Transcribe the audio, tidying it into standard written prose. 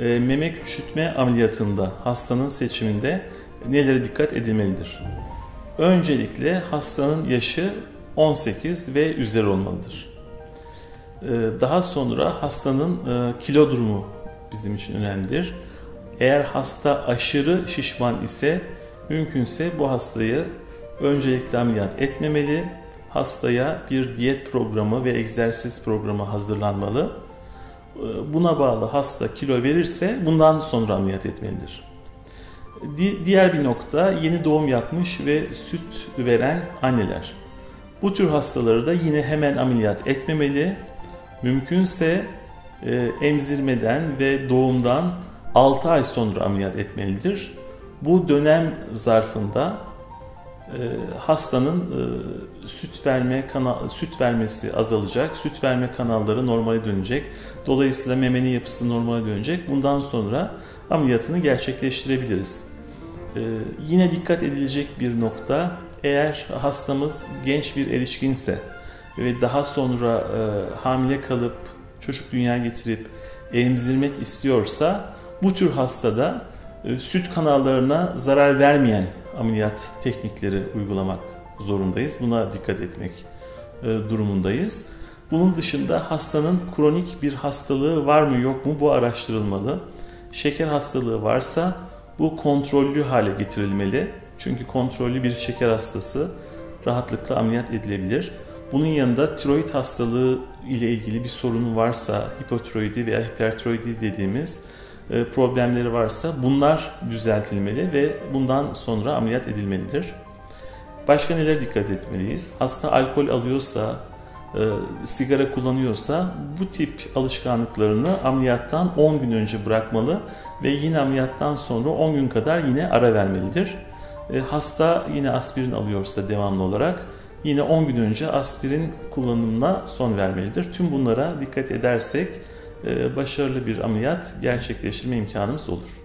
Meme küçültme ameliyatında hastanın seçiminde nelere dikkat edilmelidir? Öncelikle hastanın yaşı 18 ve üzeri olmalıdır. Daha sonra hastanın kilo durumu bizim için önemlidir. Eğer hasta aşırı şişman ise mümkünse bu hastayı öncelikle ameliyat etmemeli. Hastaya bir diyet programı ve egzersiz programı hazırlanmalı. Buna bağlı hasta kilo verirse bundan sonra ameliyat etmelidir. Diğer bir nokta yeni doğum yapmış ve süt veren anneler. Bu tür hastaları da yine hemen ameliyat etmemeli. Mümkünse emzirmeden ve doğumdan 6 ay sonra ameliyat etmelidir. Bu dönem zarfında hastanın süt vermesi azalacak, süt verme kanalları normale dönecek. Dolayısıyla memenin yapısı normale dönecek. Bundan sonra ameliyatını gerçekleştirebiliriz. Yine dikkat edilecek bir nokta, eğer hastamız genç bir erişkinse ve daha sonra hamile kalıp çocuk dünyaya getirip emzirmek istiyorsa bu tür hastada süt kanallarına zarar vermeyen ameliyat teknikleri uygulamak zorundayız. Buna dikkat etmek durumundayız. Bunun dışında hastanın kronik bir hastalığı var mı yok mu bu araştırılmalı. Şeker hastalığı varsa bu kontrollü hale getirilmeli. Çünkü kontrollü bir şeker hastası rahatlıkla ameliyat edilebilir. Bunun yanında tiroid hastalığı ile ilgili bir sorunu varsa, hipotiroidi veya hipertiroidi dediğimiz problemleri varsa bunlar düzeltilmeli ve bundan sonra ameliyat edilmelidir. Başka nelere dikkat etmeliyiz? Hasta alkol alıyorsa, sigara kullanıyorsa bu tip alışkanlıklarını ameliyattan 10 gün önce bırakmalı ve yine ameliyattan sonra 10 gün kadar yine ara vermelidir. Hasta yine aspirin alıyorsa devamlı olarak yine 10 gün önce aspirin kullanımına son vermelidir. Tüm bunlara dikkat edersek başarılı bir ameliyat gerçekleştirme imkanımız olur.